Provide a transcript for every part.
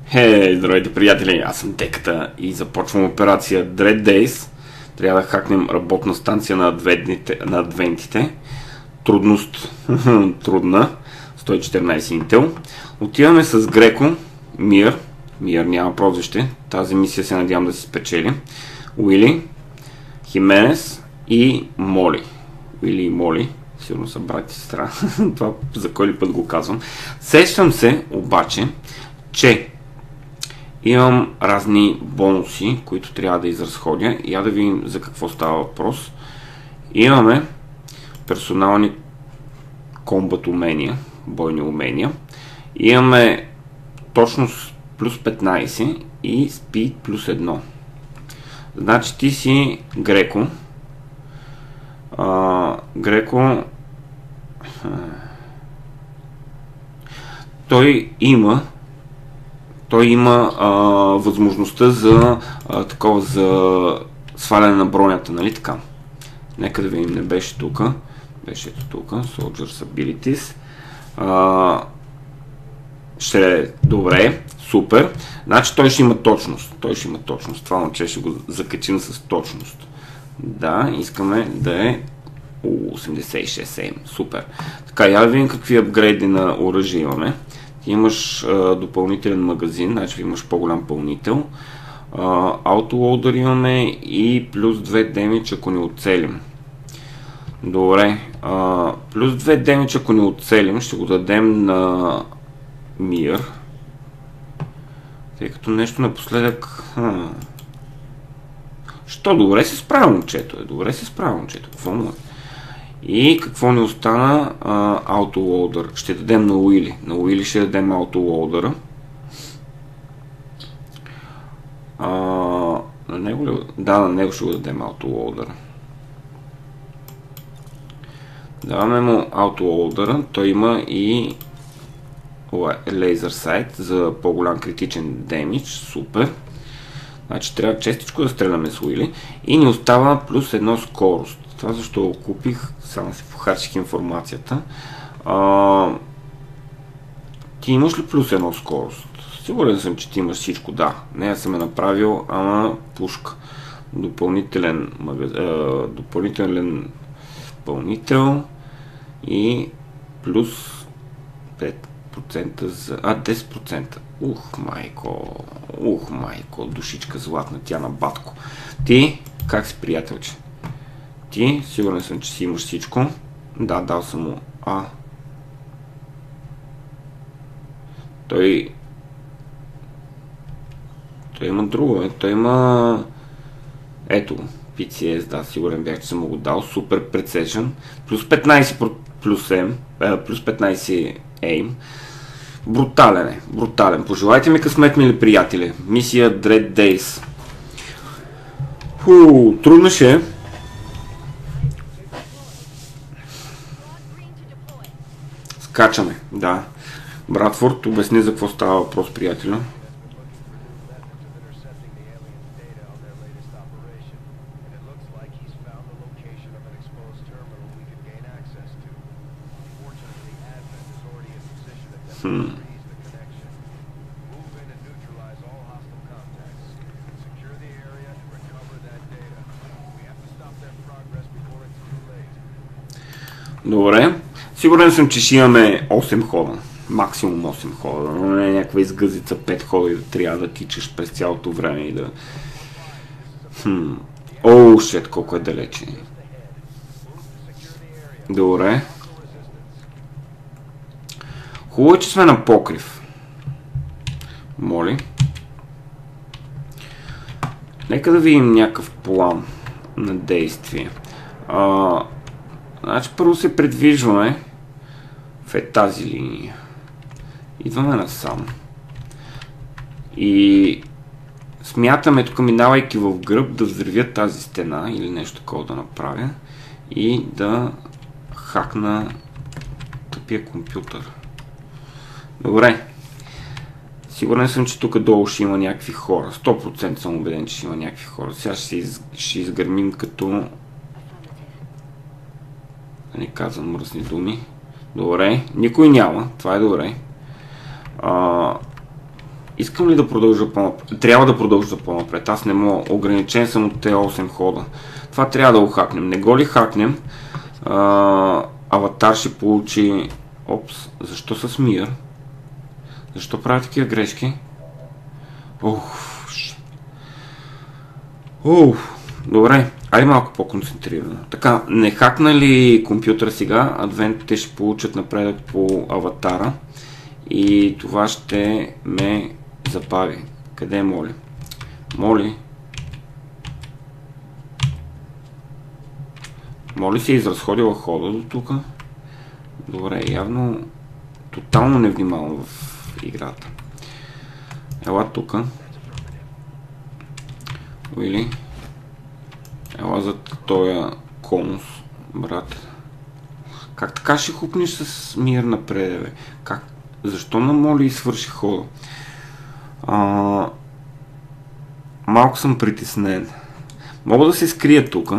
Здравейте, приятели! Аз съм Теката и започвам операция Dread Days. Трябва да хакнем работна станция на адвентите. Трудност трудна. 114 Intel. Отиваме с Греко, Мир няма прозвище. Тази мисия се надявам да си спечели. Уили, Хименес и Моли. Уили и Моли сигурно са брат и сестра. Това за кой ли път го казвам. Сещам се обаче, че имам разни бонуси, които трябва да изразходя. И я да видим за какво става въпрос. Имаме персонални комбат умения, бойни умения. Имаме точност плюс 15 и speed плюс 1. Значи ти си Греко. Греко той има възможността за такова, за сваляне на бронята, нали така? Нека да видим, не беше тук. Беше ето тук, Soldiers Abilities. Ще е добре, супер. Значи той ще има точност. Това момче ще го закачим с точност. Да, искаме да е 86 супер. Така, я да видим какви апгрейди на оръжие имаме. Имаш допълнителен магазин, значи имаш по-голям пълнител. Аутолоудър имаме и плюс 2 демидж, ако ни оцелим. Добре, плюс 2 демидж, ако ни оцелим, ще го дадем на Мир. Тъй като нещо напоследък... Що добре се справя момчето? Какво му е? И какво ни остана? Аутолоудър. Ще дадем на Уили. На Уили ще дадем аутолоудъра. На него ли? Да, на него ще го дадем аутолоудъра. Даваме му аутолоудъра. Той има и лейзър сайт за по-голям критичен демидж. Супер. Значи трябва честичко да стреляме с Уили. И ни остава плюс 1 скорост. Това защо го купих, само си похарчих информацията. Ти имаш ли плюс 1 скорост? Сигурен съм, че ти имаш всичко, да. Не, съм е направил, ама пушка. Допълнителен пълнител и плюс 5% за... 10%. Майко, душичка златна, тя на батко. Ти, как си, приятелче? Ти, сигурен съм, че си имаш всичко. Да, дал съм му Той има друго, той има... Ето, PCS, да, сигурен бях, че съм му го дал. Супер Precision. Плюс 15 плюс 15 aim. Брутален. Пожелайте ми късмет, мили приятели. Мисия Dread Days. Трудно ще е. Скачаме, да. Братфорд, обясни за какво става въпрос, приятеля. Добре. Сигурен съм, че ще имаме 8 хода. Максимум 8 хода. Но не е някаква изгъзица 5 хода и да трябва да тичаш през цялото време и да... Шет, колко е далече. Добре. Хубаво е, че сме на покрив. Моли. Нека да видим някакъв план на действие. Значи първо се придвижваме в тази линия. Идваме насам. И смятаме тук, минавайки в гръб, да взривя тази стена или нещо такова да направя и да хакна тъпия компютър. Добре. Сигурен съм, че тук долу ще има някакви хора. 100% съм убеден, че ще има някакви хора. Сега ще изгърмим като... Да не казвам мръсни думи. Добре. Никой няма. Това е добре. искам ли да продължа по-напред? Трябва да продължа по-напред. Аз не мога. Ограничен съм от тези 8 хода. Това трябва да го хакнем. Не го ли хакнем, аватар ще получи... Опс, защо с мир? Защо правя такива грешки? Добре, айде малко по-концентрирано. Така, не хакна ли компютъра сега, адвентите ще получат напредък по аватара и това ще ме забави. Къде е Моли? Моли се е изразходила хода до тук. Добре, явно тотално невнимавам в играта. Ела тук. Уили. Ела за този конус, брат. Как така ще хупнеш с мир напред, бе? Как? Защо на Моли и свърши хода? Малко съм притеснен. Мога да се скрия тук.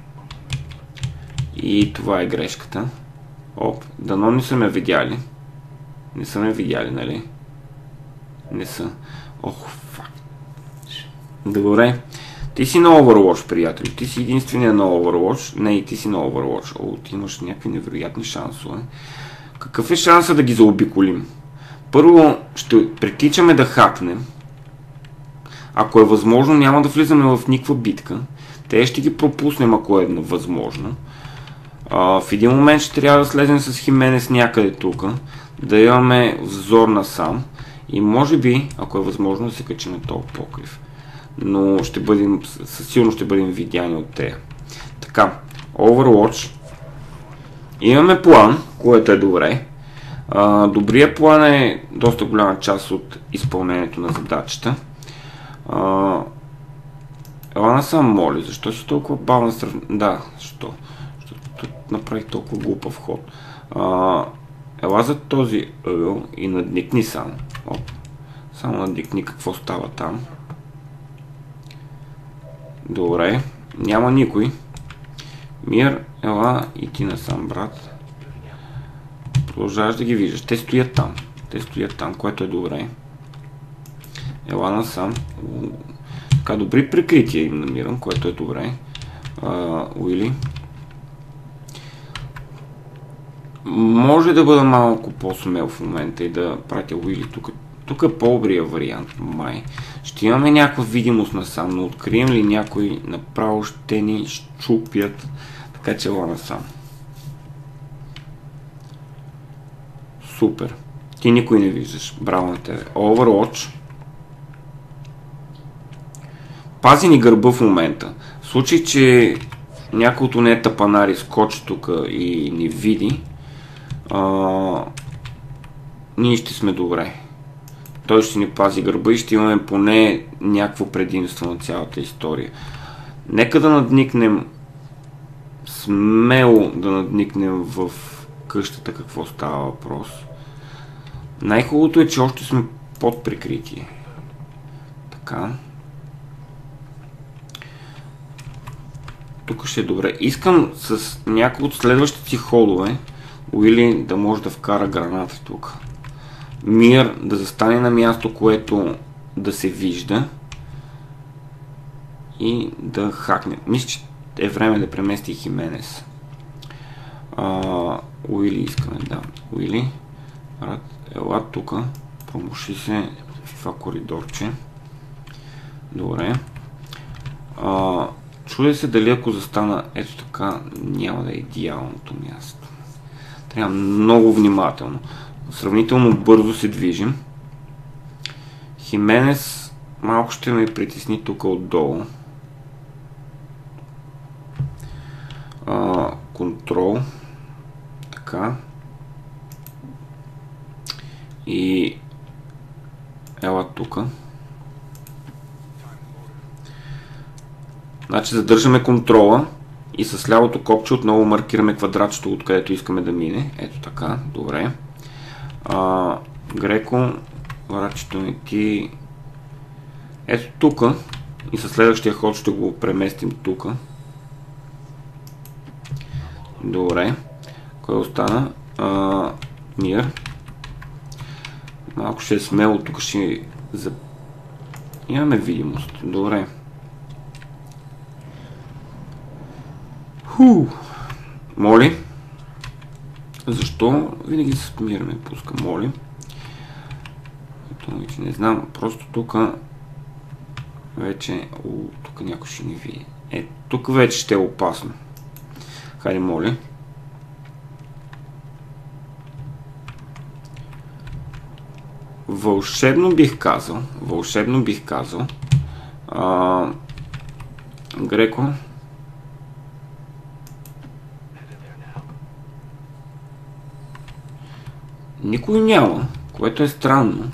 И това е грешката. Дано не са ме видяли. Не са ме видяли, нали? Не са. Фак. Добре. Ти си на Overwatch, приятели. Ти си единствения на Overwatch. Не, и ти си на Overwatch. Ти имаш някакви невероятни шансове. Какъв е шанса да ги заобиколим? Първо ще притичаме да хакнем. Ако е възможно, няма да влизаме в никаква битка. Те ще ги пропуснем, ако е възможно. В един момент ще трябва да слезем с Хименес някъде тук, да имаме взор насам и може би, ако е възможно, да се качим на този покрив. Но със сигурно ще бъдем видяни от тея. Така, Overwatch. Имаме план, което е добре. Добрият план е доста голяма част от изпълнението на задачата. Ела насам Моли, защо си толкова бавна Да, защо? Направих толкова глупав ход. Ела за този ъгъл и надникни само. Само надникни какво става там. Добре. Няма никой. Мир, ела и ти насам, брат. Продължаваш да ги виждаш. Те стоят там, което е добре. Ела насам. Така, добри прикрития им намирам, което е добре. Уили. Може да бъда малко по-смел в момента и да пратя Уили тук. Тук е по-добрия вариант, май. Ще имаме някаква видимост насам, но открием ли някой, направо ще ни щупят. Така че ела насам. Супер. Ти никой не виждаш. Браво на тебе. Overwatch. Пази ни гърба в момента. В случай, че някой от нея тапанари скочи тук и ни види, ние ще сме добре. Той ще ни пази гърба и ще имаме поне някакво предимство на цялата история. Нека да надникнем, смело да надникнем в къщата какво става въпрос. Най-хубавото е, че още сме под прикритие. Така. Тук ще е добре. Искам с някои от следващите си ходове Уили да може да вкара граната тук. Мир да застане на място, което да се вижда и да хакне. Мисля, че е време да премести Хименес. Уили искаме, да. Уили, ела тук, промуши се в това коридорче. Добре. Чудя се дали ако застана ето така, няма да е идеалното място. Трябва много внимателно. Сравнително бързо се движим. Хименес малко ще ме притесни тук отдолу. Контрол. Така. И ела тук. Значи задържаме контрола и с лявото копче отново маркираме квадратчето, откъдето искаме да мине. Ето така, добре. Греко, квадратчето не ти... Ето тук и със следващия ход ще го преместим тук. Добре. Кой остана? Мир. Малко ще е смело, тук ще Имаме видимост. Добре. Моли. Защо винаги се спомираме? Пуска моли. Не знам. Просто тук вече... тук някой ще ни види. Тук вече ще е опасно. Хайде, моли. Вълшебно бих казал. Греко. Никой няма, което е странно.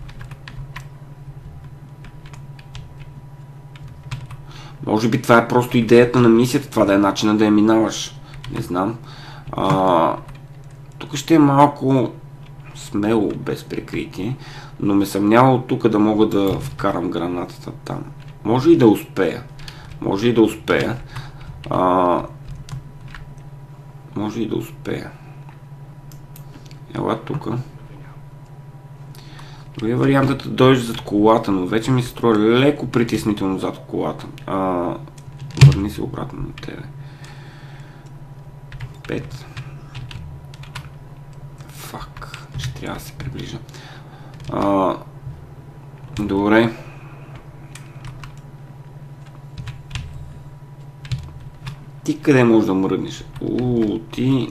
Може би това е просто идеята на мисията, това да е начинът да я минаваш. Не знам. Тук ще е малко смело, без прикритие, но ме съмнява от тук да мога да вкарам гранатата там. Може и да успея. Може и да успея. Ела тук. Другия вариантът е да дойдеш зад колата, но вече ми се струва леко притеснително зад колата. Върни се обратно на тебе. 5. Фак. Ще трябва да се приближа. Добре. Ти къде можеш да мръднеш? Ти...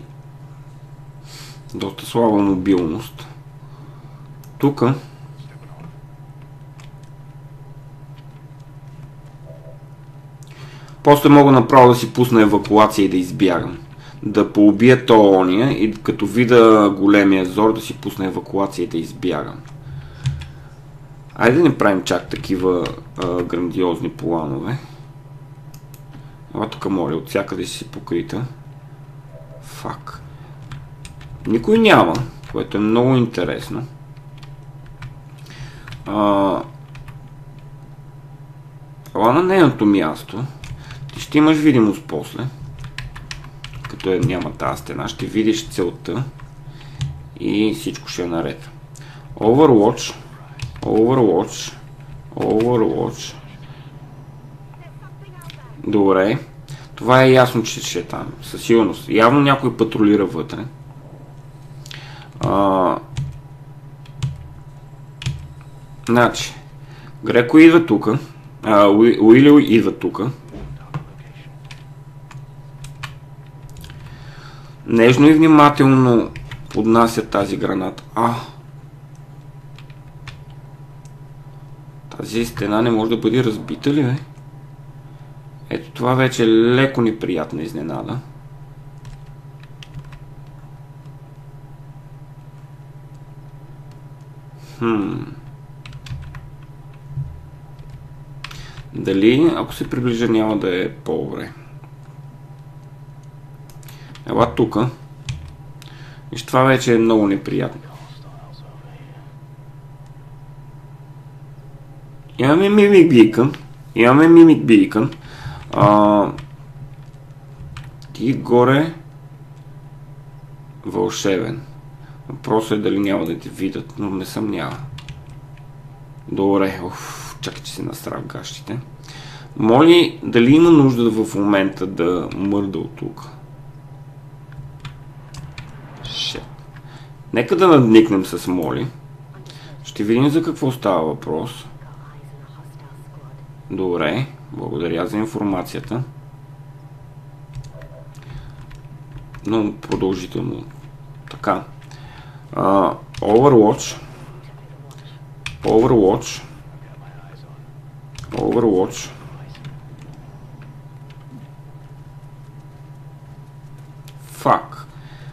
Доста слаба мобилност. Тук. После мога направо да си пусна евакуация и да избягам. Да поубия ония и като видя големия зор да си пусна евакуация и да избягам. Айде да не правим чак такива грандиозни планове. Ела тук моля, от всякъде си покрита. Фак. Никой няма, което е много интересно. Ела на нейното място. Ти ще имаш видимост после. Като няма тази стена, ще видиш целта. И всичко ще е наред. Overwatch. Добре. Това е ясно, че ще е там. Със сигурност. Явно някой патрулира вътре. Значи. Греко идва тук. Уили идва тук. Нежно и внимателно поднася тази граната. Тази стена не може да бъде разбита ли, бе? Ето това вече е леко неприятна изненада. Дали, ако се приближа, няма да е по-добре. Ела тук. И това вече е много неприятно. Имаме мимик бийкън. Ти горе вълшебен. Въпросът е дали няма да те видят, но не съмнява. Добре, чакай, че се настрах гащите. Моли, дали има нужда в момента да мърда от тук? Нека да надникнем с Моли. Ще видим за какво става въпрос. Добре, благодаря за информацията. Но продължително. Така. Overwatch. Фак.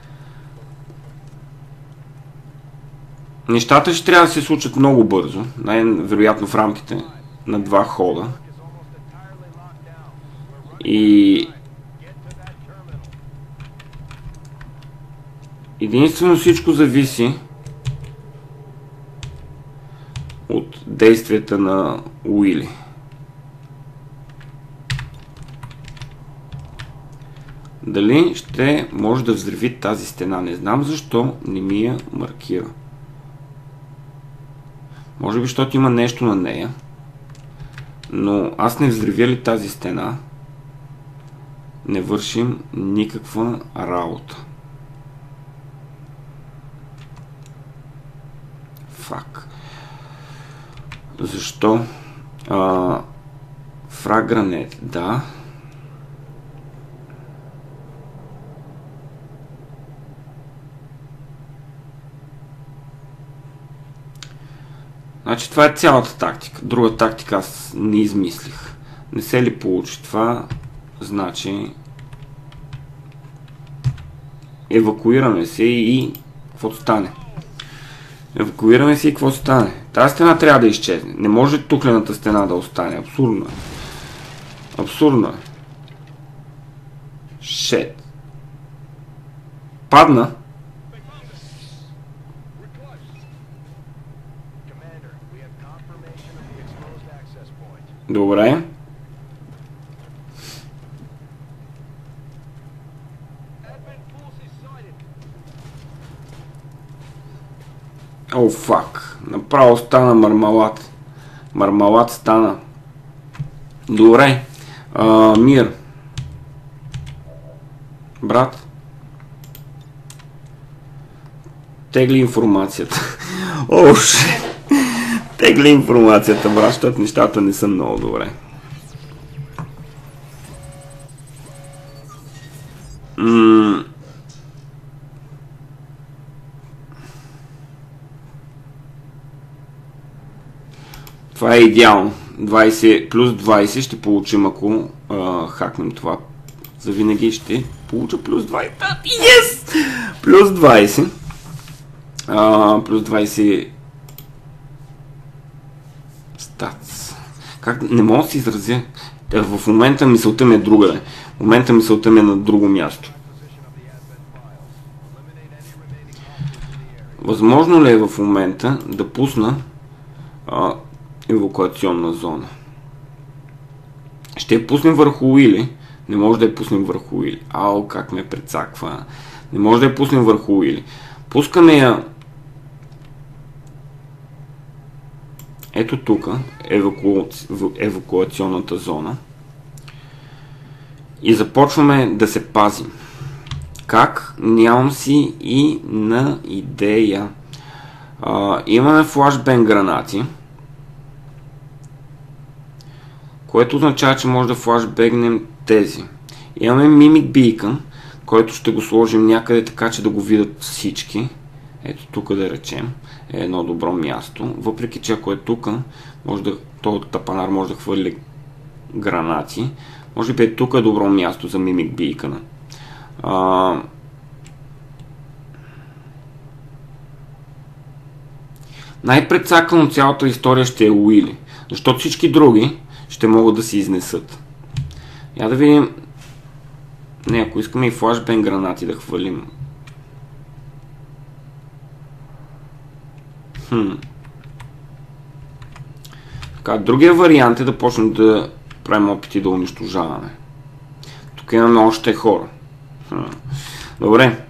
Нещата ще трябва да се случат много бързо. Най-вероятно в рамките на 2 хода. И единствено всичко зависи от действията на Уили. Дали ще може да взриви тази стена? Не знам защо не ми я маркира. Може би, защото има нещо на нея. Но аз не взривя ли тази стена, не вършим никаква работа. Фак. Защо? Фрагранет, да. Значи това е цялата тактика. Друга тактика аз не измислих. Не се ли получи това, значи евакуираме се и какво стане? Евакуираме се и какво стане? Тази стена трябва да изчезне. Не може тухлената стена да остане. Абсурдно е. Абсурдно е. Шет. Падна. Добре. О, фак. Направо стана мармалад. Мармалад стана. Добре. Мир. Брат. Тегли информацията. О, тегли информацията, брат, защото нещата не са много добре. Това е идеално. 20 плюс 20 ще получим, ако хакнем това. За винаги ще получа плюс 20. Yes! Плюс 20. Плюс 20 статс. Как? Не мога да се изразя. В момента мисълта ми е другаде. В момента мисълта ми е на друго място. Възможно ли е в момента да пусна евакуационна зона? Ще я пуснем върху Уили. Не може да я пуснем върху Уили. Ау, как ме прецаква. Не може да я пуснем върху Уили. Пускаме я ето тук, евакуационната зона. И започваме да се пазим. Как? Нямам си и на идея. Имаме флашбен гранати, което означава, че може да флашбегнем тези. Имаме мимик бийкън, който ще го сложим някъде така, че да го видят всички. Ето тук да речем е едно добро място. Въпреки че ако е тук, този тапанар може да хвърли гранати. Може би е тук е добро място за мимик бийкъна. Най-прецакано цялата история ще е Уили, защото всички други ще могат да се изнесат. Я да видим. Не, ако искаме и флашбен гранати да хвърлим. Така, другия вариант е да почнем да правим опити да унищожаваме. Тук имаме още хора. Добре.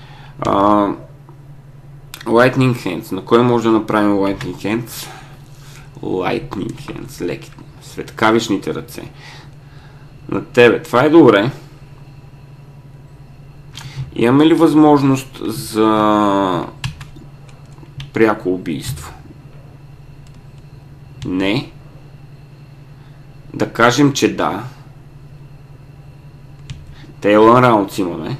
Lightning Hands. На кой може да направим Lightning Hands? Lightning Hands. Леки. Светкавичните ръце. На тебе. Това е добре. Имаме ли възможност за пряко убийство? Не. Да кажем, че да. Tail Rounds имаме.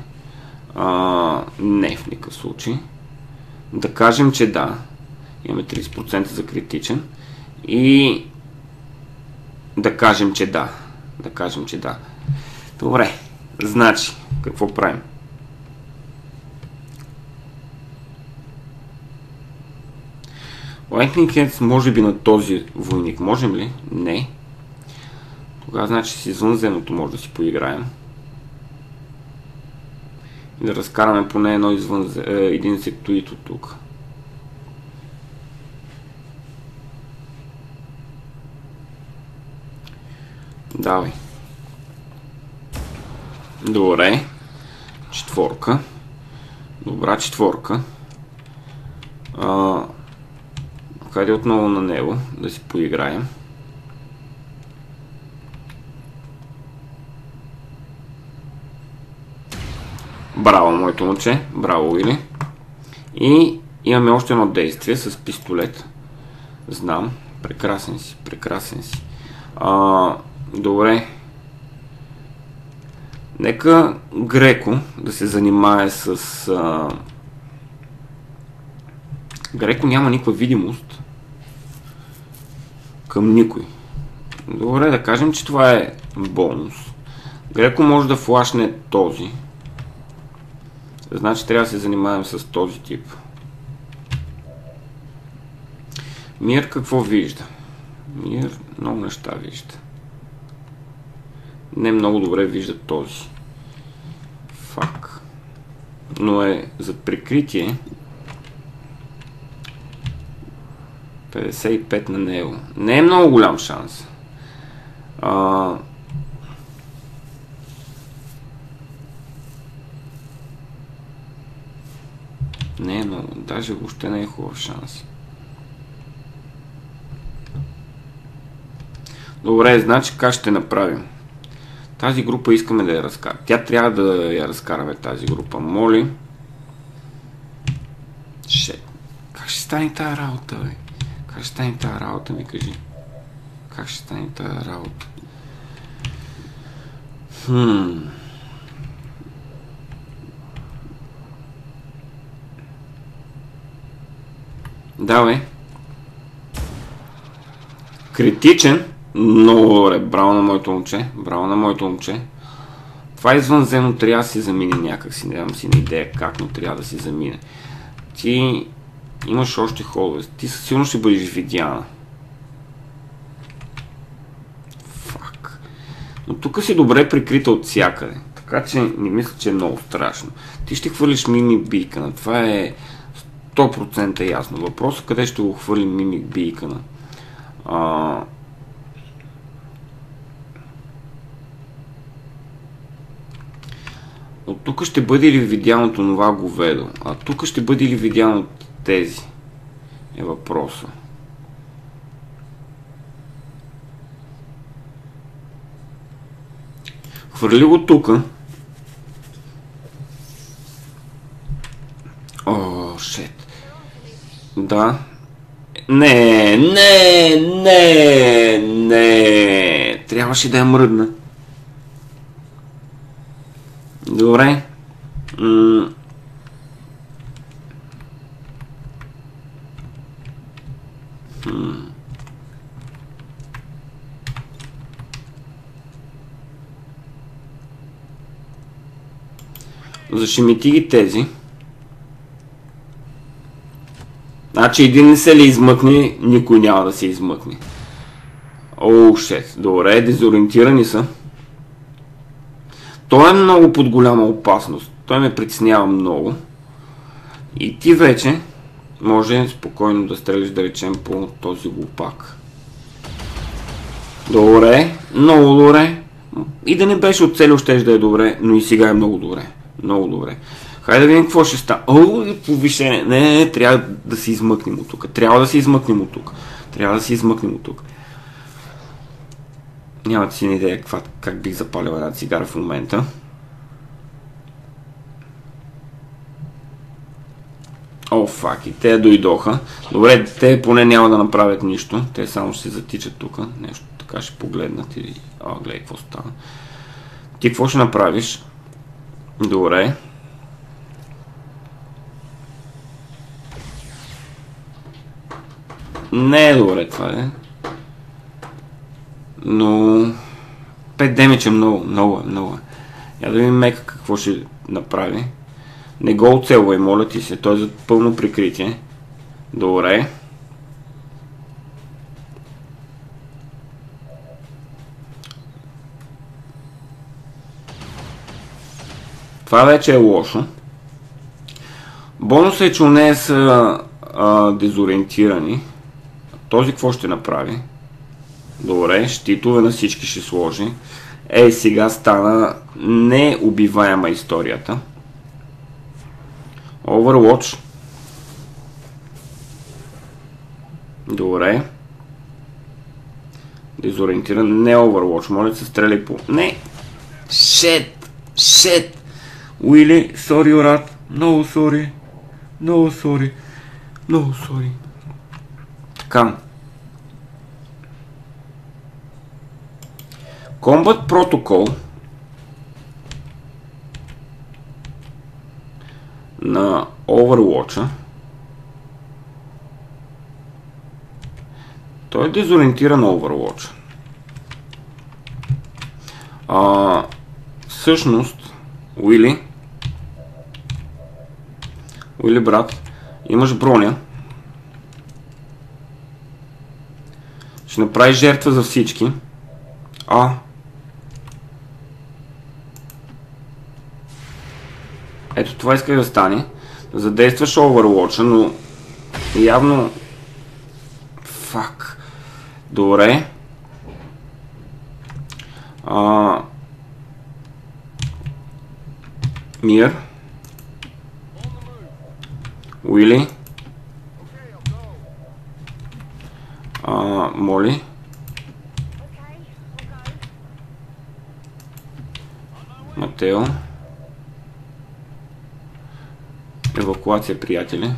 Не в никакъв случай. Да кажем, че да. Имаме 30% за критичен. И да кажем, че да. Да кажем, че да. Добре. Значи, какво правим? Lightning Hands може би на този войник. Можем ли? Не. Тогава значи с извънземното може да си поиграем. И да разкараме поне един инсектоид от тук. Давай. Добре. Четворка. Добра четворка. Хайде отново на него да си поиграем. Браво, моето момче. Браво, Уили. И имаме още едно действие с пистолет. Знам. Прекрасен си, прекрасен си. Добре. Нека Греко да се занимае с... Греко няма никаква видимост към никой. Добре, да кажем, че това е бонус. Греко може да флашне този. Значи трябва да се занимаем с този тип. Мир какво вижда? Мир много неща вижда. Не много добре вижда този. Фак. Но е зад прикритие. 55 на него. Не е много голям шанс. Не е много. Даже въобще не е хубав шанс. Добре, значи как ще направим? Тази група искаме да я разкараме. Тя трябва да я разкараме тази група. Моли. Как ще стане тази работа, бе? Как ще стане тази работа, ми кажи? Как ще стане тази работа? Да, бе. Критичен. Много добре. Браво на моето момче. Браво на моето момче. Това извънземно трябва да си замине някакси. Нямам си на идея как, но трябва да си замине. Ти имаш още ходове. Ти със сигурно ще бъдеш видяна. Фак. Но тук си добре прикрита от всякъде. Така че не мисля, че е много страшно. Ти ще хвърлиш мимик бийкана. Това е 100% ясно. Въпросът къде ще го хвърлим мимик бийкана. От тук ще бъде ли видяно това говедо? А тук ще бъде ли видяно тези? Е въпроса. Хвърли го тука. О, шет. Да. Не. Трябваше да я мръдна. Добре. Зашемити ги тези. Значи един не се ли измъкне, никой няма да се измъкне. Оу, шет. Добре, дезориентирани са. Той е много под голяма опасност. Той ме притеснява много. И ти вече може спокойно да стрелиш, да речем, по този глупак. Добре, много добре. И да не беше оцелил, щеш да е добре, но и сега е много добре. Много добре. Хайде да видим какво ще стане. О, повишение. Не, трябва да се измъкнем от тук. Трябва да се измъкнем от тук. Нямате си идея как бих запалил една цигара в момента. О, фак, и те дойдоха. Добре, те поне няма да направят нищо. Те само ще се затичат тук. Нещо така ще погледнат и... гледай какво става. Ти какво ще направиш? Добре. Не е добре това, е. Но 5 демидж е много е. Я да видим Мека какво ще направи. Не го оцелвай, моля ти се, той е за пълно прикритие. Добре. Това вече е лошо. Бонусът е, че у нея са дезориентирани. Този какво ще направи? Добре, щитове на всички ще сложи. Сега стана неубиваема историята. Overwatch. Добре. Дезориентиран. Не Overwatch. Моля се, стреляй по... Не! Shit! Уили, sorry, Орат. No, sorry. Така. Combat Protocol на Overwatch. Той е дезориентиран на Overwatch. Всъщност, Уили, брат, имаш броня. Ще направиш жертва за всички. Ето това исках да стане. Да задействаш Overwatch, но явно... Фак. Добре. Мир. Уили. Моли. Матео. Евакуация, приятели.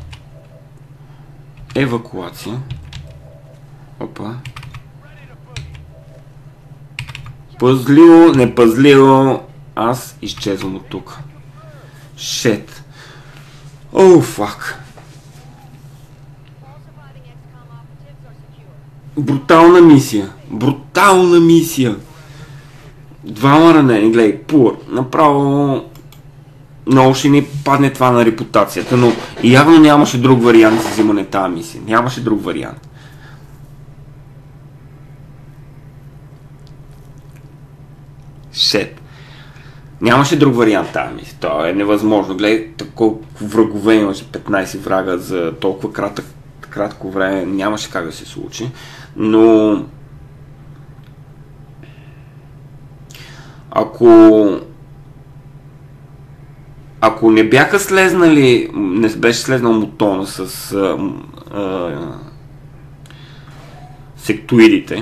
Евакуация. Опа. Пъзливо, непъзливо. Аз изчезвам от тук. Шет. Фак. Брутална мисия. Двама ранени, гледай, пур. Направо много ще ни падне това на репутацията, но явно нямаше друг вариант за взимане тази мисия. Нямаше друг вариант. Шет. Нямаше друг вариант тази мисия. Това е невъзможно. Гледай, колко врагове имаше, 15 врага за толкова кратко време. Нямаше как да се случи. Но... Ако не бяха слезнали, не беше слезнал Мутона с сектоидите,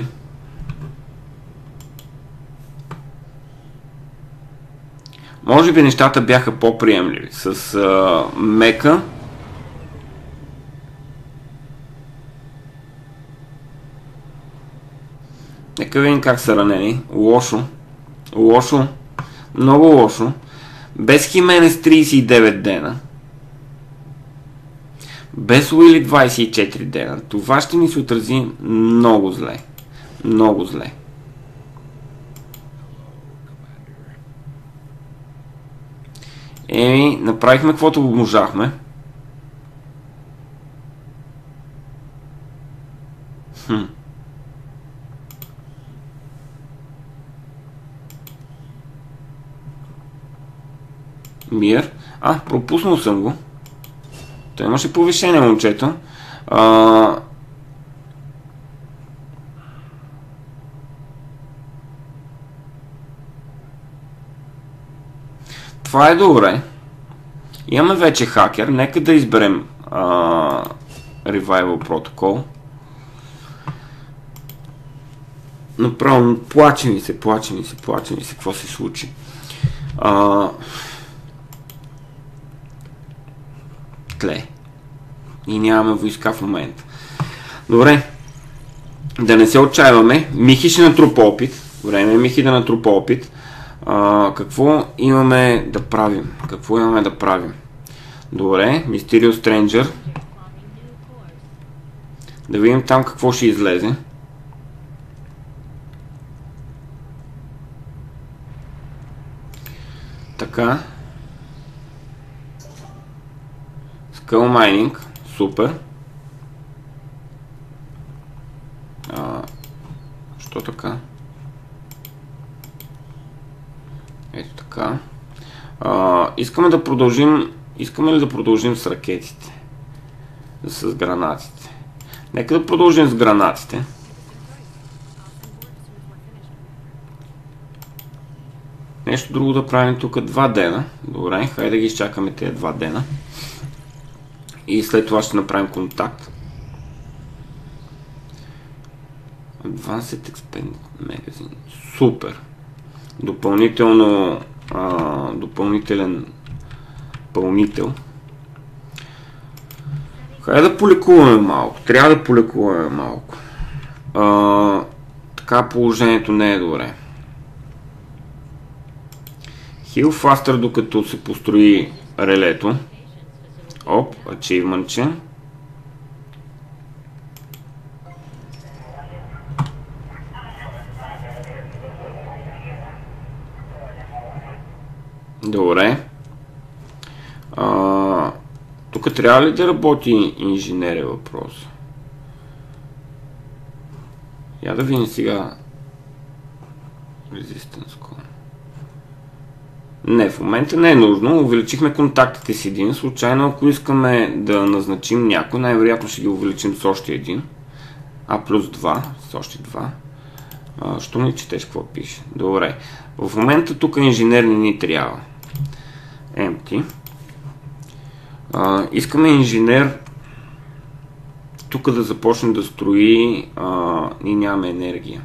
може би нещата бяха по-приемливи. С Мека нека видим как са ранени. Лошо. Много лошо. Без Хименес 39 дена. Без Уили 24 дена. Това ще ни се отрази много зле. Направихме каквото можахме. Мир. Пропуснал съм го. Той имаше повишение, момчето. Това е добре. Имаме вече хакер. Нека да изберем Revival Protocol. Направо плаче ми се. Какво се случи? И нямаме войска в момента. Добре. Да не се отчаиваме. Михи ще натрупа опит. Време е Михи да натрупа опит. Какво имаме да правим? Добре. Mysterious Stranger. Да видим там какво ще излезе. Така. Skull Mining. Супер. Що така? Ето така. Искаме ли да продължим с ракетите? С гранатите. Нека да продължим с гранатите. Нещо друго да правим тук 2 дена. Добре, хайде да ги изчакаме тези 2 дена. И след това ще направим контакт. Advanced Expand Magazine. Супер. Допълнителен пълнител. Хайде да полекуваме малко. Трябва да полекуваме малко. Така положението не е добре. Heal faster, докато се построи релето. Оп, achievement. Добре. Тук трябва ли да работи инженер е въпрос? Я да видим сега. Resistance Call. Не, в момента не е нужно. Увеличихме контактите с един. Случайно, ако искаме да назначим някой, най-вероятно ще ги увеличим с още един. Плюс 2. С още 2. Що не четеш какво пише? Добре. В момента тук инженер не ни трябва. Empty. Искаме инженер тук да започне да строи. Ние нямаме енергия.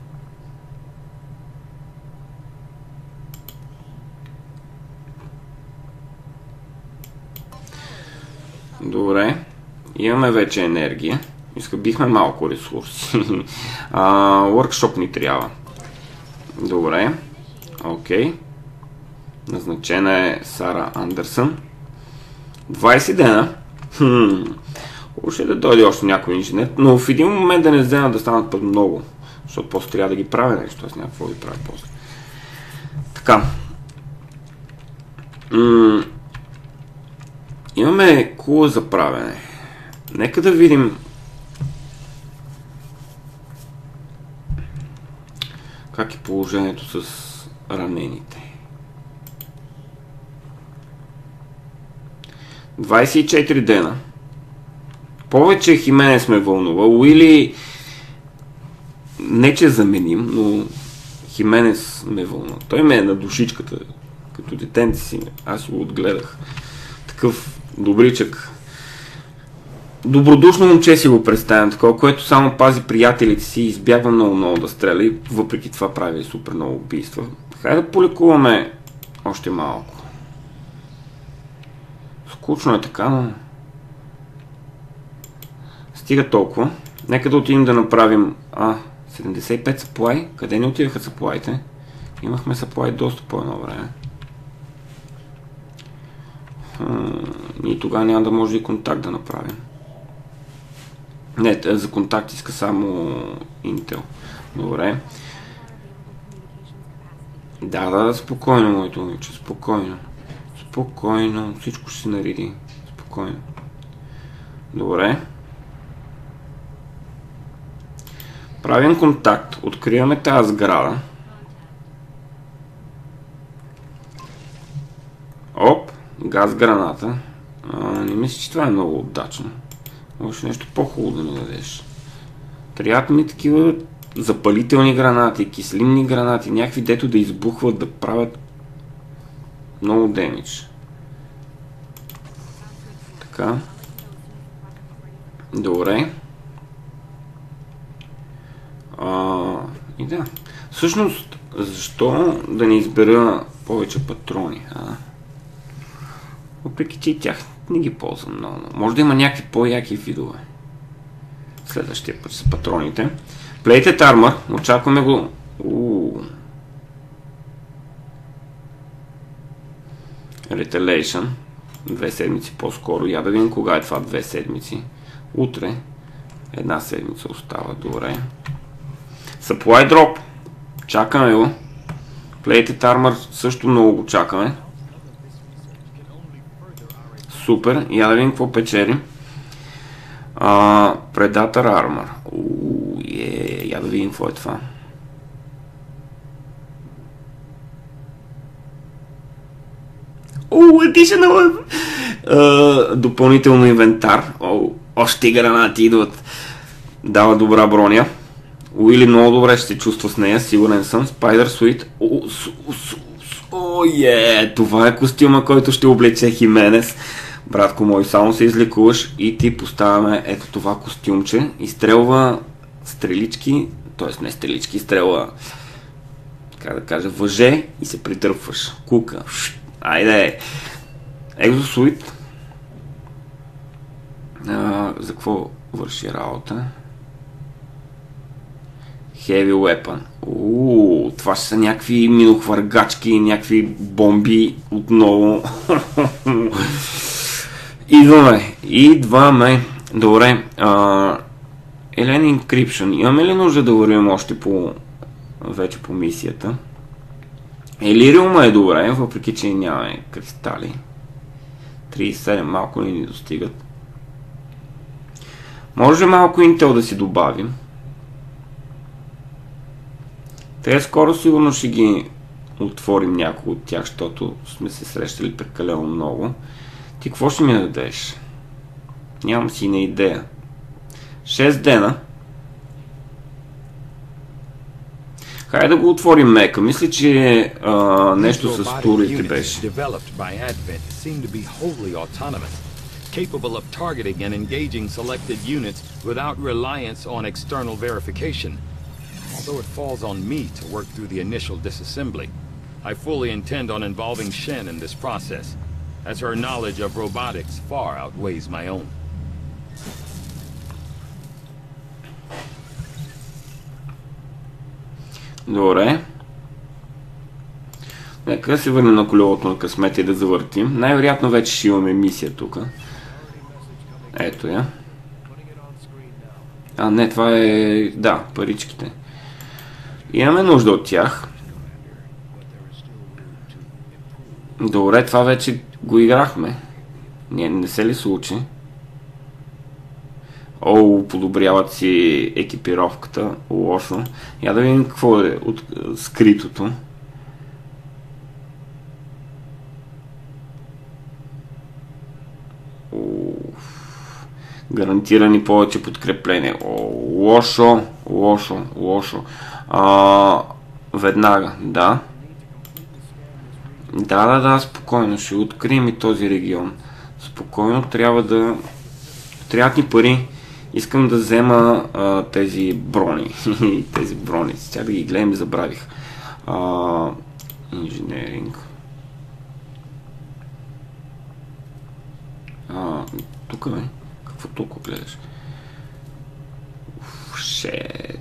Добре. Имаме вече енергия. Бихме малко ресурси. Workshop ни трябва. Добре. Окей. Назначена е Сара Андерсън. 20 дена. Ще да дойде още някой инженер, но в един момент да не вземат да станат път много, защото после трябва да ги правя нещо, аз някакво да правя после. Така. Имаме кула за правене. Нека да видим как е положението с ранените. 24 дена. Повече Хименес ме вълнува. Уили не че заменим, но Хименес ме вълнува. Той ме е на душичката. Като детенци си. Аз го отгледах. Такъв добричък. Добродушно момче си го представям. Такова, което само пази приятелите си и избягва много да стреля. И въпреки това прави супер много убийства. Хайде да полекуваме още малко. Скучно е така, но стига толкова. Нека да отидем да направим 75 съплай. Къде не отидаха съплайте? Имахме съплай доста по едно време. И тогава няма да може и контакт да направим. Не, за контакт иска само Intel. Добре. Да, спокойно, моето момиче, спокойно. Спокойно, всичко ще се нареди. Спокойно. Добре. Правим контакт, откриваме тази сграда. Оп, газ граната. Не мисля, че това е много удачно. Може нещо по-хубаво да ми дадеш. Трябват ми такива запалителни гранати, киселинни гранати, някакви дето да избухват, да правят много демидж. Така. Добре. И да. Всъщност, защо да не избера повече патрони? Въпреки че и тях не ги ползвам много. Може да има някакви по-яки видове. Следващия път с патроните. Plated Armor. Очакваме го. Retaliation. 2 седмици по-скоро. Я да видим кога е това 2 седмици. Утре. 1 седмица остава. Добре. Supply Drop. Чакаме го. Plated Armor също много го чакаме. Супер. Я да видим какво печели. Predator Armor. Я да видим какво е това. Additional. Допълнително инвентар. Още гранати идват. Дава добра броня. Уили много добре ще се чувства с нея, сигурен съм. Spider Suite. Това е костюма, който ще облече Хименес. Братко мой, само се излекуваш и ти поставяме ето това костюмче. Изстрелва стрелички т.е. не стрелички, стрела, как да кажа, въже и се придърпваш. Кука. Айде! Екзосуит. За какво върши работа? Heavy Weapon. Това ще са някакви минохвъргачки, някакви бомби отново. Идваме. Добре. Елен Encryption. Имаме ли нужда да вървим още вече по мисията? Елириума е добре, въпреки че нямаме кристали. 37 малко ли ни достигат. Може малко Intel да си добавим. Те скоро сигурно ще ги отворим няколко от тях, защото сме се срещали прекалено много. Ти какво ще ми дадеш? Нямам си на идея. 6 дена. Хайде да го отворим мека. Мисля, че нещо с турите беше. Capable of targeting and engaging selected units without reliance on external verification. Although it falls on me to work through the initial disassembly, I fully intend on involving Shen in this process, as her knowledge of robotics far outweighs my own. Добре. Нека да се върнем на колелото на късмета и да завъртим. Най-вероятно вече ще имаме мисия тук. Ето я. Не, това е... Да, паричките. Имаме нужда от тях. Добре, това вече го играхме. Не се ли случи? Подобряват си екипировката. Лошо. Я да видим какво е от скритото. Гарантирани повече подкрепление. Лошо. Веднага, да. Да, спокойно. Ще открием и този регион. Спокойно, трябват ни пари. Искам да взема тези брони. Тези брони. Сега да ги гледам и забравих. Инженеринг. Тук бе. Какво толкова гледаш? 300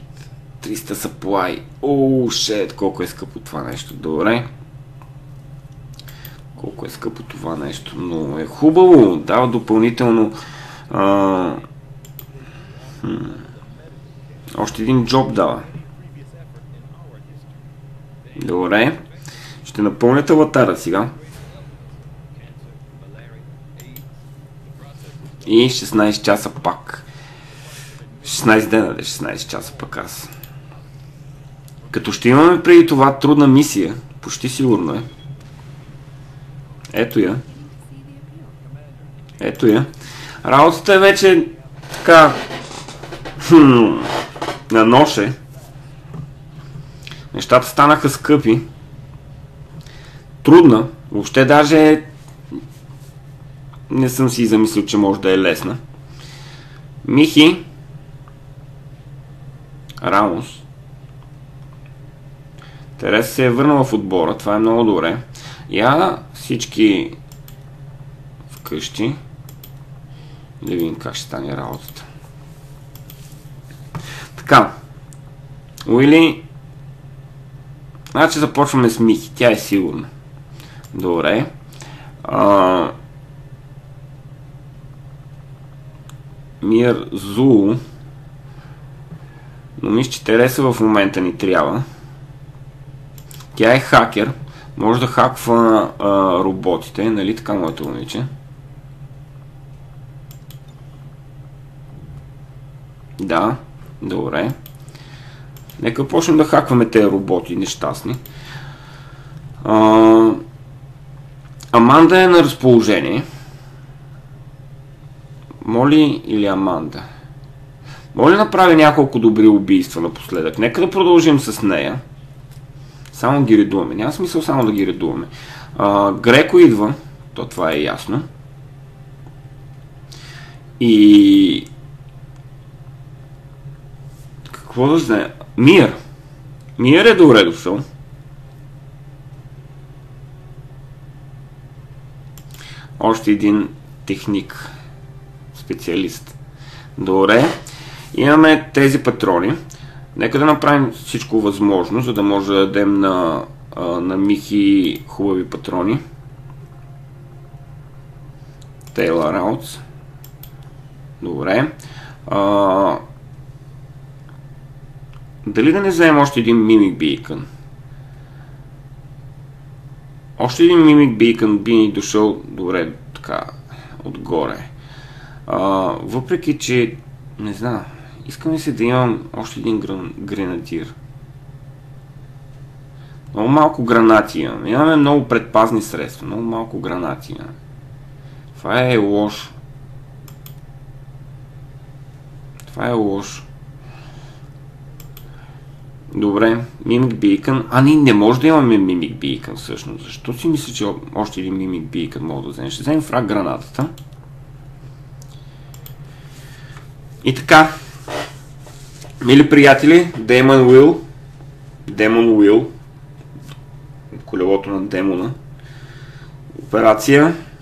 supply. Колко е скъпо това нещо. Добре. Колко е скъпо това нещо. Но е хубаво. Дава допълнително още един джоб дава. Добре. Ще напълня аватара сега. И 16 часа пак. 16 дена, 16 часа пак аз. Като ще имаме преди това трудна мисия, почти сигурно е. Ето я. Работата е вече така на ноше. Нещата станаха скъпи. Трудна. Въобще даже не съм си замислил, че може да е лесна. Михи Рамос. Тереса се е върнала в отбора. Това е много добре. Я всички вкъщи. Да видим как ще стане работата. Така. Уили. Значи започваме с Михи. Тя е сигурна. Добре. Мир Зул. Но мисля, че Тереса в момента ни трябва. Тя е хакер. Може да хаква роботите. Нали така, моето момиче? Да. Добре. Нека почнем да хакваме тези роботи нещастни. Аманда е на разположение. Моли или Аманда? Моли направи няколко добри убийства напоследък. Нека да продължим с нея. Само ги редуваме. Няма смисъл само да ги редуваме. Греко идва. То това е ясно. И... какво да знае? Мир. Мир е добре дошъл. Още един техник, специалист. Добре. Имаме тези патрони. Нека да направим всичко възможно, за да може да дадем на Михи хубави патрони. Taylor Rounds. Добре. Дали да не вземем още един Mimic Beacon? Още един Mimic Beacon би ни дошъл добре така отгоре. Въпреки, че не знам, искам се да имам още един гренадир. Много малко гранати имаме. Имаме много предпазни средства. Много малко гранати имаме. Това е лошо. Това е лошо. Добре, Mimic Beacon. Ние не може да имаме Mimic Beacon всъщност. Защо си мисля, че още един Mimic Beacon мога да вземем? Ще вземем фраг гранатата. И така. Мили приятели, Demon Will. Колелото на демона. Операция